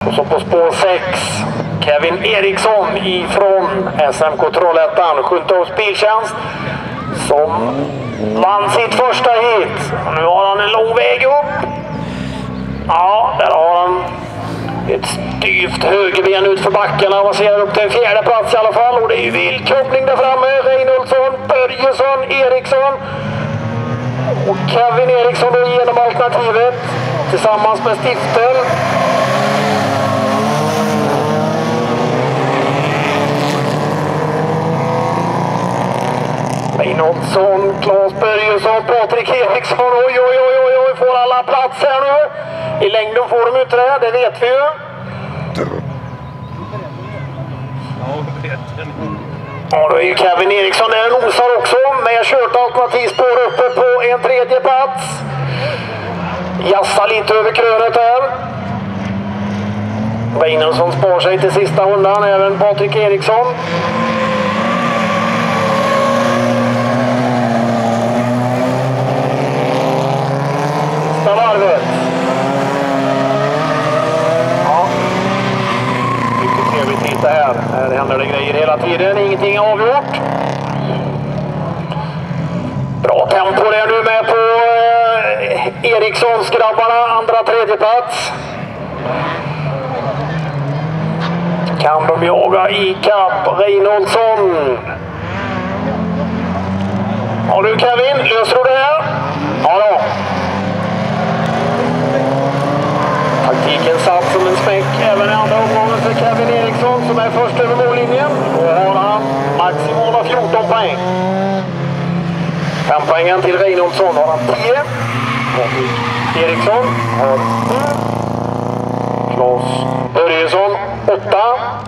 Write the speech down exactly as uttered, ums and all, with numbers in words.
Och så på spår sex, Kevin Eriksson ifrån S M K Trollhättan, Sjuntorps Biltjänst, som vann sitt första hit. Och nu har han en lång väg upp. Ja, där har han ett styvt högerben ut för backarna. Man ser upp till en fjärde plats i alla fall. Och det är ju vild koppling där framme. Reinoldsson, Börjesson, Eriksson. Och Kevin Eriksson då genom alternativet tillsammans med Stiftel. Reinoldsson, Claes Börjesson, Patrik Eriksson. Oj, oj, oj, oj, oj, får alla plats här nu. I längden får de inte det, det vet vi ju. Ja, då är ju Kevin Eriksson där och nosar också med kört alternativspår uppe på en tredje plats. Jassar lite över krönet här. Reinoldsson spar sig till sista rundan, även Patrik Eriksson. Sista varvet. Lite här. Här händer det grejer hela tiden. Ingenting är avgjort. Bra tempo där nu med på eh, Erikssons grabbarna. Andra, tredje plats. Kan de jaga i kapp Reinoldsson. Ja du Kevin, löser du det här? Ja då. Taktiken satt som en smäck även i andra omgången för Kevin Eriksson som är först över mållinjen. Då har han maximala fjorton poäng. fem poängen till Reinoldsson har han tio. Eriksson har sju. Claes Börjesson åtta.